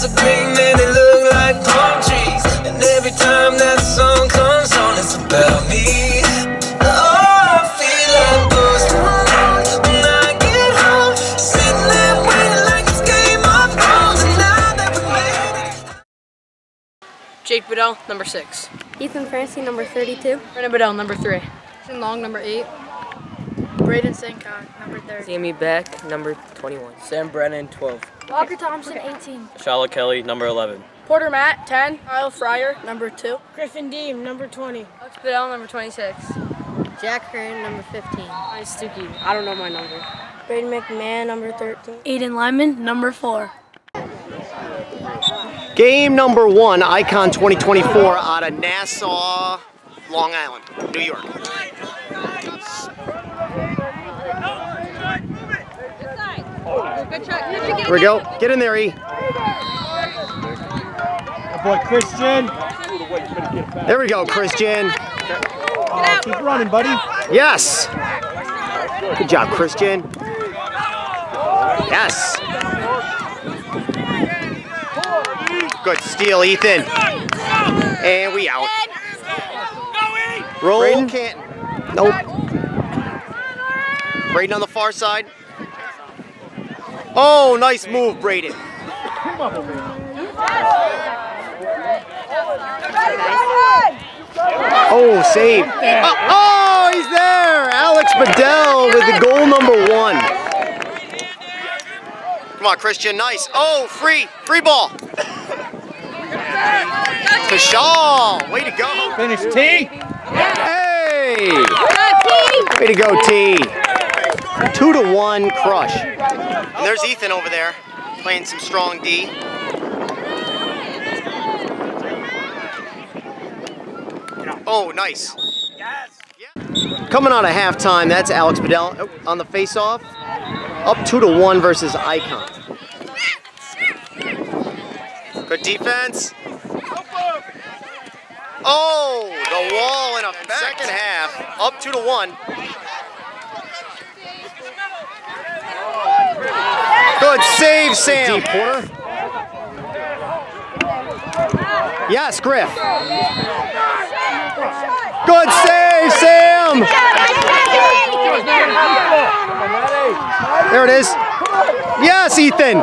so green, man, they look like palm trees. And every time that song comes on, it's about me. Oh, I feel like ghost town when I get home, sitting there waiting like it's Game of Thrones. And now that we made it. Jake Bedell, number 6. Ethan Francie, number 32. Brennan Bedell, number 3. Jason Long, number 8. Braden Sancock, number 30. Sammy Beck, number 21. Sam Brennan, 12. Walker Thompson, 18. Shala Kelly, number 11. Porter Matt, 10. Kyle Fryer, number 2. Griffin Deem, number 20. Alex Bedell, number 26. Jack Hearn, number 15. Ryan Stuckey, I don't know my number. Braden McMahon, number 13. Aiden Lyman, number 4. Game number 1, Icon 2024 out of Nassau, Long Island, New York. Here we go. Get in there, E. Good boy, Christian. There we go, Christian. Keep running, buddy. Yes. Good job, Christian. Yes. Good steal, Ethan. And we out. Roll. Braden can't. Nope. Braden on the far side. Oh, nice move, Braden. Oh, save. Oh, he's there. Alex Bedell with the goal number 1. Come on, Christian. Nice. Oh, free ball. To Shaw. Way to go. Finish, T. Hey. Way to go, T. 2-1 crush. And there's Ethan over there playing some strong D. Oh, nice. Coming out of halftime, that's Alex Bedell on the face-off. Up 2-1 versus Icon. Good defense. Oh, the wall in effect. Second half, up 2-1. Good save, Sam. Deep Porter. Yes, Griff. Good save, Sam. There it is. Yes, Ethan.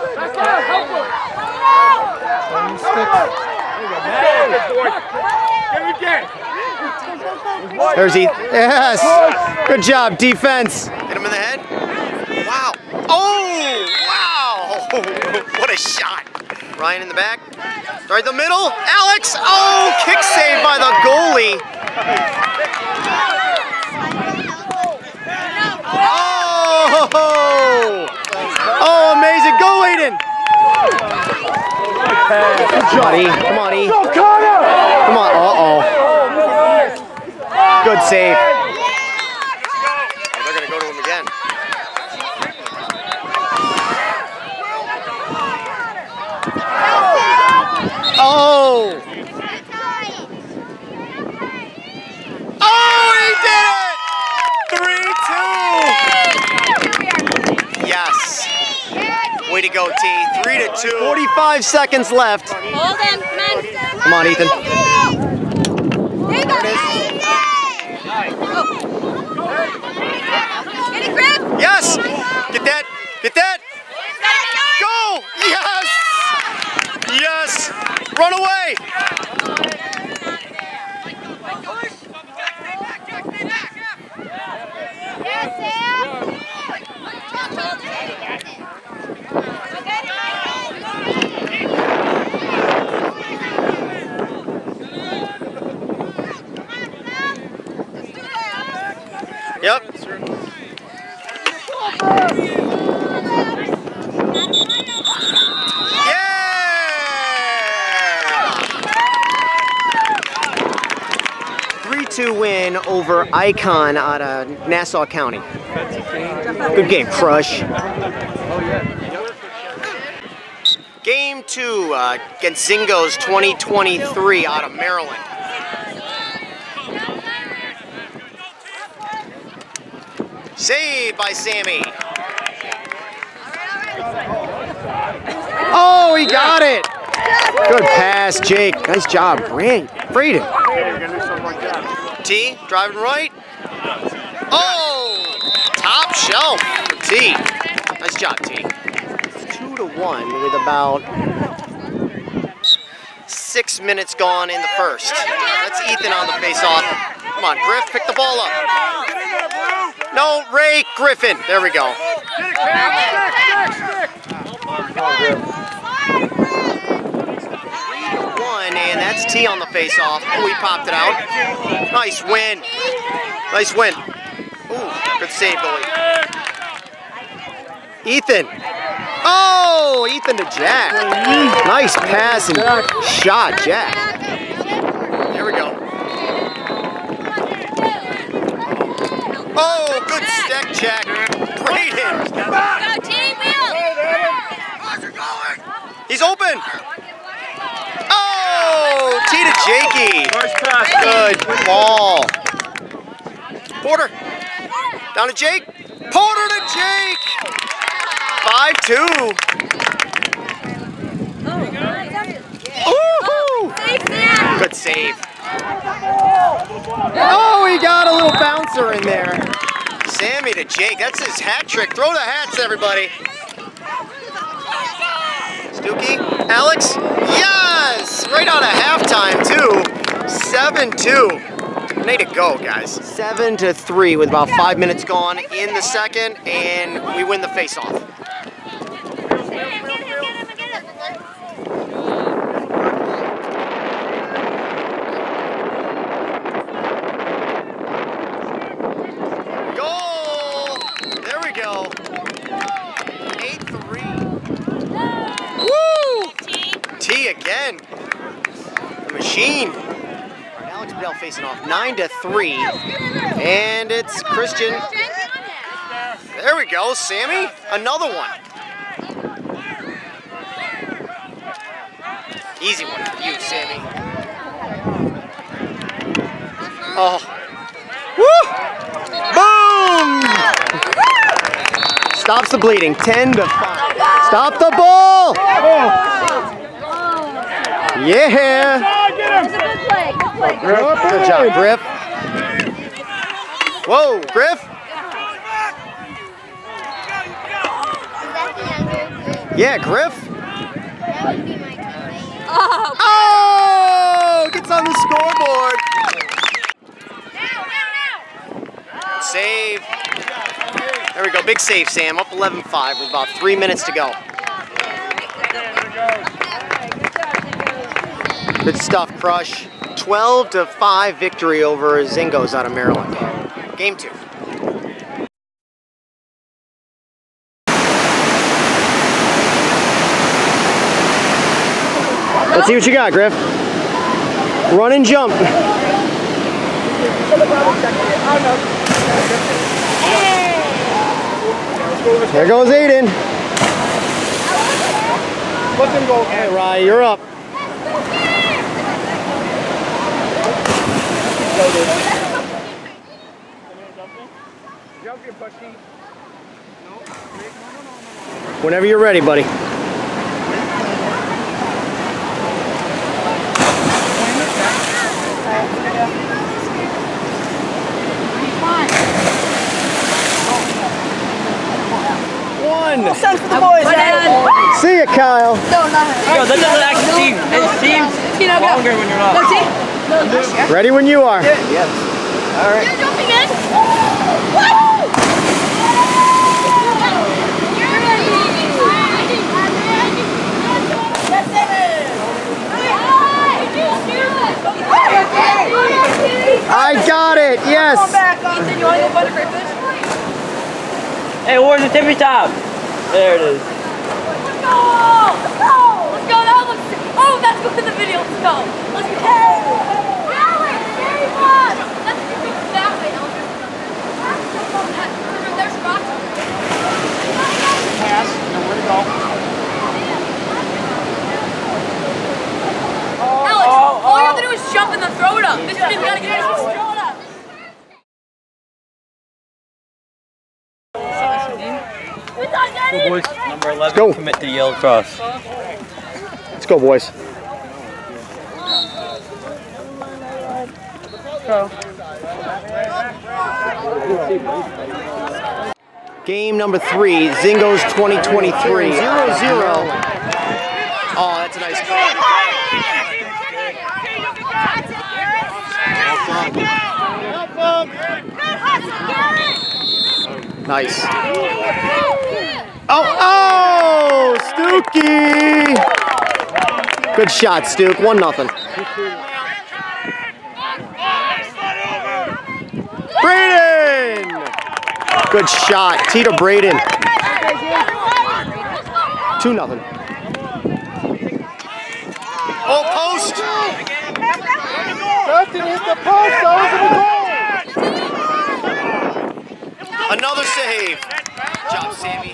There's Ethan. Yes. Good job, defense. Hit him in the head. Wow. Oh, wow. What a shot. Ryan in the back. Right in the middle. Alex. Oh, kick save by the goalie. Oh, amazing. Go, Aiden. Come on, E. Come on, E. Come on. Uh-oh. Good save. Oh, they're going to go to him again. Oh! Oh, he did it! 3-2! Yes. Way to go, T. 3-2. 45 seconds left. Hold him, come on, Ethan. There it is. Get it, grip! Yes! Get that! Get that! Go! Yes! Yes! Run away! Yep. Yeah! 3-2 win over Icon out of Nassau County. Good game, Crush. Game 2 against Zingos 2023 out of Maryland. Saved by Sammy. Oh, he got it. Good pass, Jake. Nice job, Braden. T, driving right. Oh, top shelf for T. Nice job, T. It's 2-1 with about 6 minutes gone in the first. That's Ethan on the face-off. Come on, Griff, pick the ball up. No, Ray Griffin. There we go. 3-1, and that's T on the face-off. Oh, he popped it out. Nice win. Nice win. Ooh, good save, goalie. Ethan. Oh, Ethan to Jack. Nice pass and shot, Jack. There we go. Oh, good stick, Jack. Braden. He's open. Oh, T to Jakey. Good ball. Porter. Down to Jake. Porter to Jake. 5-2. Ooh. Good save. Oh, he got a little bouncer in there. Sammy to Jake. That's his hat trick. Throw the hats, everybody. Stookie. Alex. Yes! Right out of halftime, too. 7-2. Way to go, guys. 7-3 with about 5 minutes gone in the second, and we win the face-off. Goal! There we go. 8-3. Woo! T again. The machine. Alex Bedell facing off 9-3, and it's Christian. There we go, Sammy. Another one. Easy one for you, Sammy. Oh. Woo! Boom! Stops the bleeding. 10-5. Stop the ball! Yeah! Good job, Griff. Whoa, Griff. Yeah, Griff. That would be my teammate. Oh! Gets on the scoreboard. Save. There we go. Big save, Sam. Up 11-5 with about 3 minutes to go. Good stuff, Crush. 12-5 victory over Zingos out of Maryland. Game 2. Let's see what you got, Griff. Run and jump. There goes Aiden. Hey, Rye, you're up. Whenever you're ready, buddy. One. Well, for the boys, See ya, Kyle. No, not her. Yo, that doesn't actually seem, it seems longer when you're not. Go, T. Ready when you are. Yes. All right. You're jumping in. I got it. Yes. Ethan, you want to go butter breakfast? Hey, where's the tippy top? There it is. Let's go! Let's go! Let's go! That looks. Oh, that's good in the video. Let's go! Let's go! Alex, there he was! Let's go that way, Elder. There's rocks. Pass. Now where to go? Alex, all you have to do is jump and then throw it up. This is we gotta get it. Throw it up. Boys, number 11, go. commit to yellow cross. go, boys. Go. Game number 3, Zingos 2023, 0-0. Oh, that's a nice call. Nice. Oh, Stookie! Good shot, Stook. 1-0. Braden! Good shot. Tito Braden. 2-0. Oh, post! Dustin hit the post. That was in the goal. Another save. Good job, Sammy.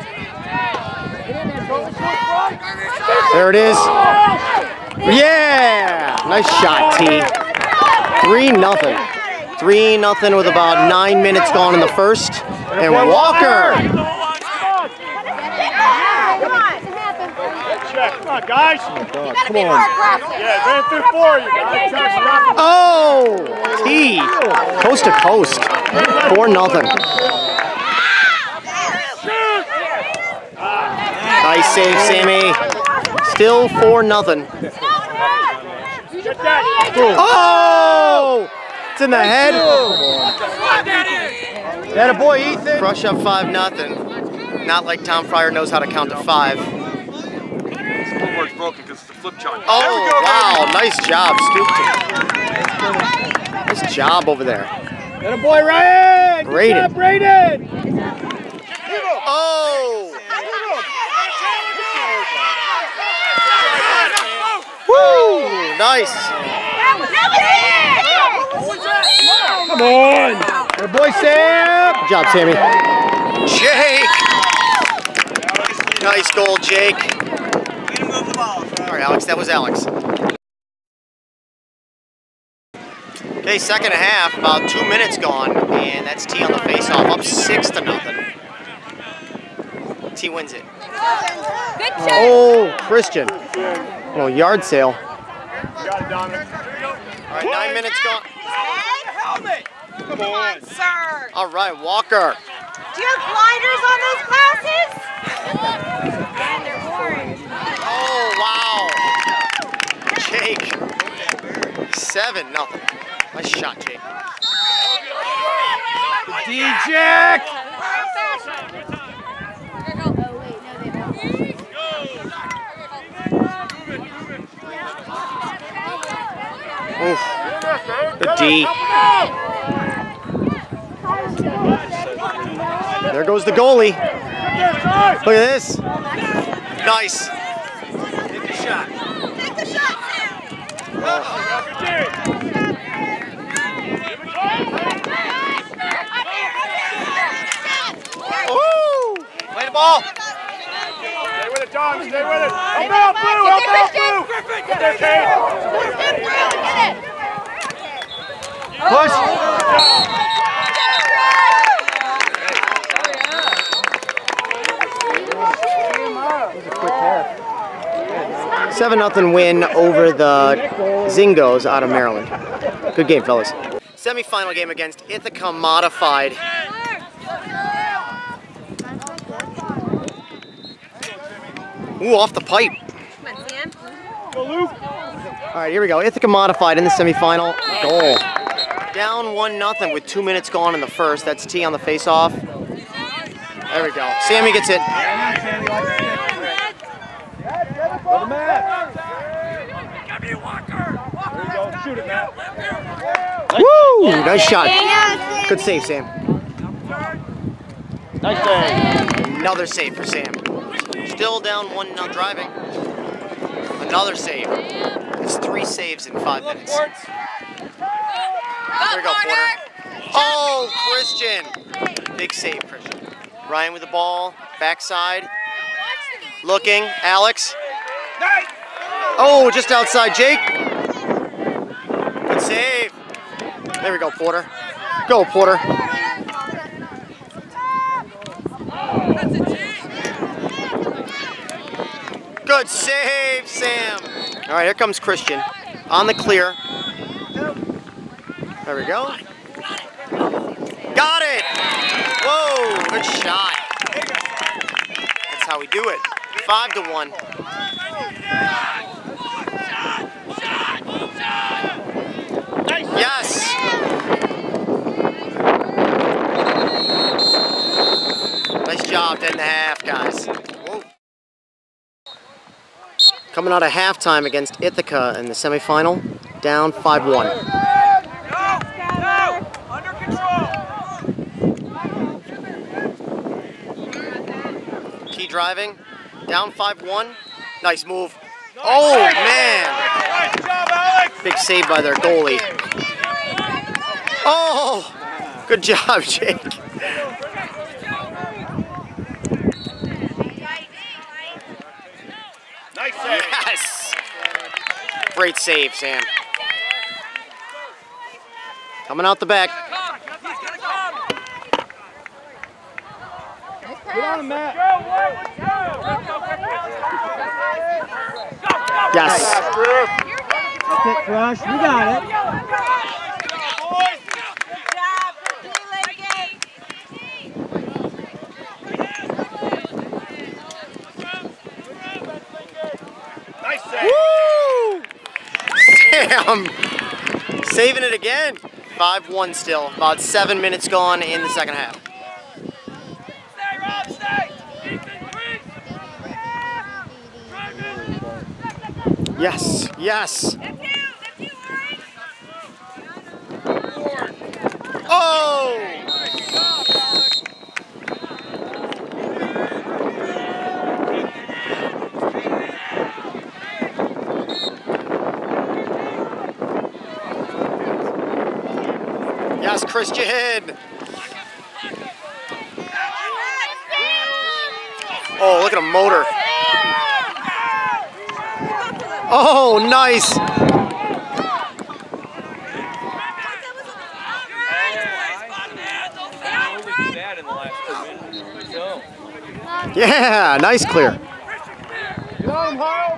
There it is. Yeah! Nice shot, T. 3-0. 3-0 with about 9 minutes gone in the first. And Walker! Come on, guys. Oh, God. Come on. Yeah, ran through 4 you guys. Oh! T. Coast to coast. 4-0. Nice save, Sammy. Still 4-0. Oh! It's in the head. That a boy, Ethan. Crush up 5-0. Not like Tom Fryer knows how to count to 5. Footwork's broken because it's a flip chart. Oh, wow. Nice job, Stoop. Nice job over there. That a boy, Ryan. Braden. Good job, Braden. Oh! Woo! Nice. Come on. That boy, Sam. Good job, Sammy. Jake! Nice goal, Jake. All right, Alex, that was Alex. Okay, second half, about 2 minutes gone, and that's T on the face-off, up 6-0. T wins it. Oh, Christian. Oh, yard sale. You got it, Dominic. All right, 9 minutes gone. Helmet! Come on, sir! All right, Walker. Do you have blinders on those glasses? They're orange. Oh, wow. Jake. 7-0. Nice shot, Jake. D-Jack! Oof. Good D. There goes the goalie. Look at this. Nice. Take the shot. Take the shot, Woo! Play the ball. Stay with it, John. Stay with it. Help out, Blue. Help out, Blue. Get there, Kate. Push. 7-0 win over the Zingos out of Maryland. Good game, fellas. Semi-final game against Ithaca Modified. Ooh, off the pipe. Go, Luke. All right, here we go. Ithaca Modified in the semi-final. Goal. Down 1-0 with 2 minutes gone in the first. That's T on the face-off. There we go. Sammy gets it. Go to Matt. There you go. Shoot it, Matt. Woo! Nice shot. Good save, Sam. Nice save. Another save for Sam. Still down 1-0 driving. Another save. It's 3 saves in 5 minutes. There we go, Porter. Oh, Christian. Big save, Christian. Ryan with the ball. Backside. Looking. Alex. Oh, just outside Jake. Good save. There we go, Porter. Go, Porter. Good save, Sam. All right, here comes Christian. On the clear. There we go. Got it! Whoa, good shot. That's how we do it. 5-1. Yes! Nice job to end the half, guys. Whoa. Coming out of halftime against Ithaca in the semifinal, down 5-1. Under control. Key driving, down 5-1. Nice move. Oh, man! Nice job, Alex. Big save by their goalie. Oh! Good job, Jake. Nice save. Yes! Great save, Sam. Coming out the back. Get on him, Matt. Yes. That's it, Crush. We got it. Nice save. Woo! Sam saving it again. 5-1 still. About 7 minutes gone in the second half. Stay, Rob, stay. Yes, yes. Oh! Yes, Christian. Oh, look at a motor. Oh, nice. Yeah, nice clear. Get on him, Harl.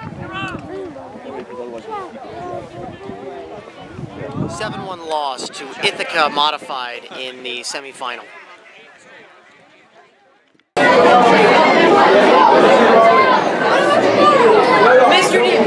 7-1 loss to Ithaca Modified in the semifinal. Mr. D.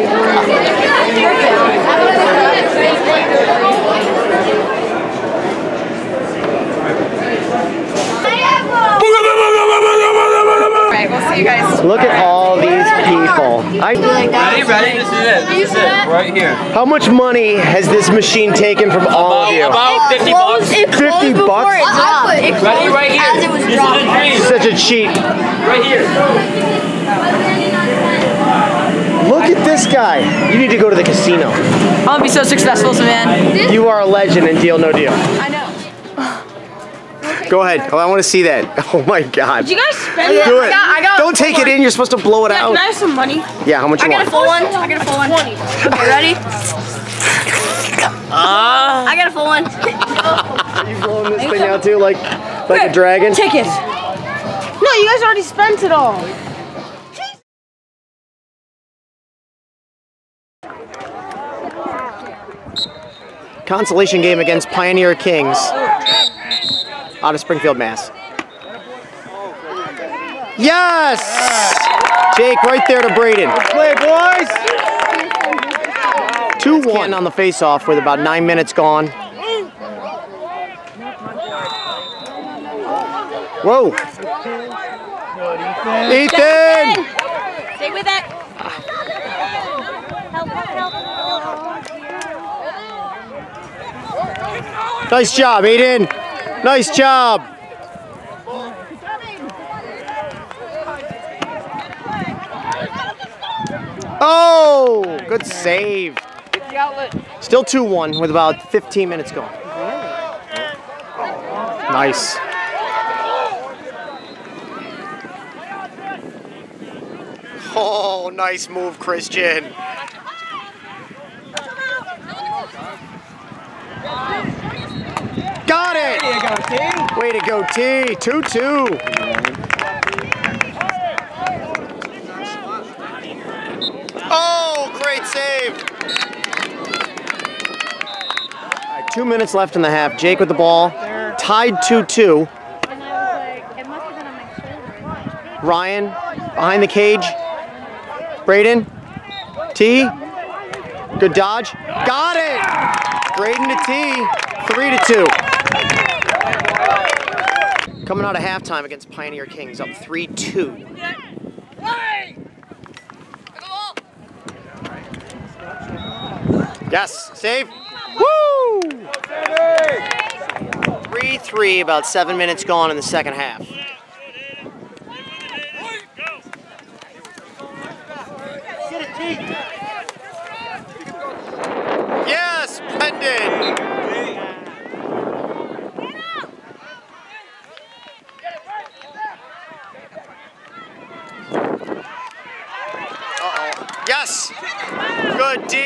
Alright, we'll see you guys. Look at all these people. Ready? This is it. Right here. How much money has this machine taken from all of you? About 50 bucks. 50 bucks? Ready? Right here. As it was This dropped. is a dream. Such a cheat. Right here. Look at this guy. You need to go to the casino. I'm gonna be so successful, man. You are a legend in Deal No Deal. I know. Go ahead. Oh, I want to see that. Oh my God. Did you guys spend it? Do it. I got Don't take it in. You're supposed to blow it out. Can I have some money? Yeah, how much you I got want? a full one. I got a full one. 20. Okay, ready? I got a full one. Are you blowing this thing out too, like a dragon? Take it. No, you guys already spent it all. Consolation game against Pioneer Kings out of Springfield, Mass. Yes! Jake right there to Braden. Play, boys. 2-1 on the face-off with about 9 minutes gone. Whoa! Ethan! Stay with it. Nice job, Aiden. Nice job. Oh, good save. Still 2-1 with about 15 minutes gone. Nice. Oh, nice move, Christian. Got it! Way to go, T. 2-2. save. All right, 2 minutes left in the half. Jake with the ball. Tied 2-2. And I was like, it must have been on my shoulder. Ryan behind the cage. Braden. T. Good dodge. Got it! Braden to T. 3-2. Coming out of halftime against Pioneer Kings, up 3-2. Yes, save. Woo! 3-3, about 7 minutes gone in the second half. Yes, Brendan! Uh-oh. Yes! Good D!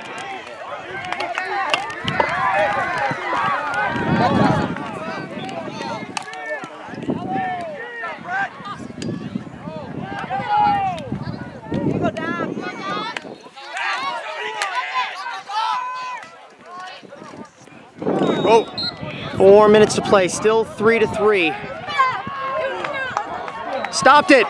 Oh, 4 minutes to play, still 3-3. Stopped it.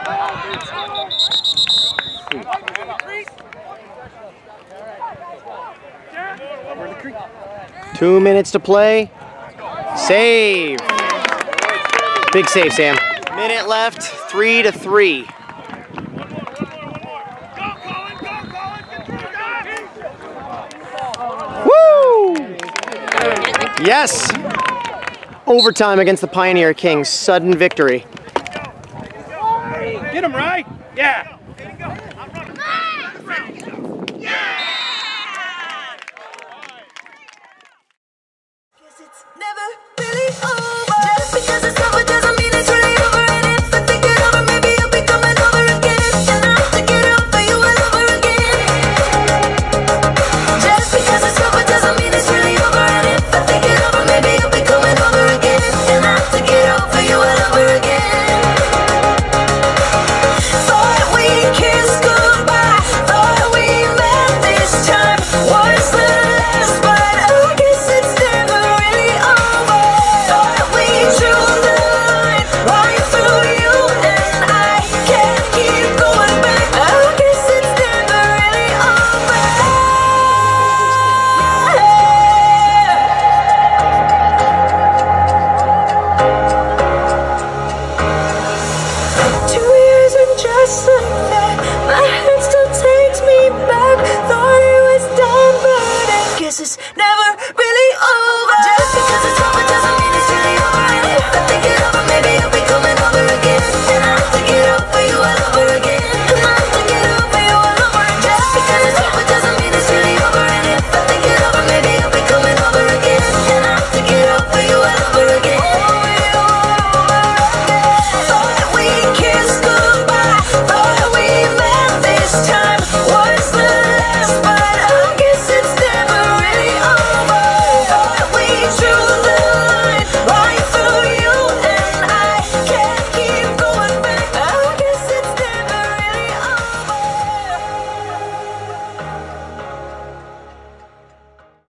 Two minutes to play. Save. Big save, Sam. Minute left, 3-3. Woo! Yes! Overtime against the Pioneer Kings. Sudden victory. Get him right. Yeah.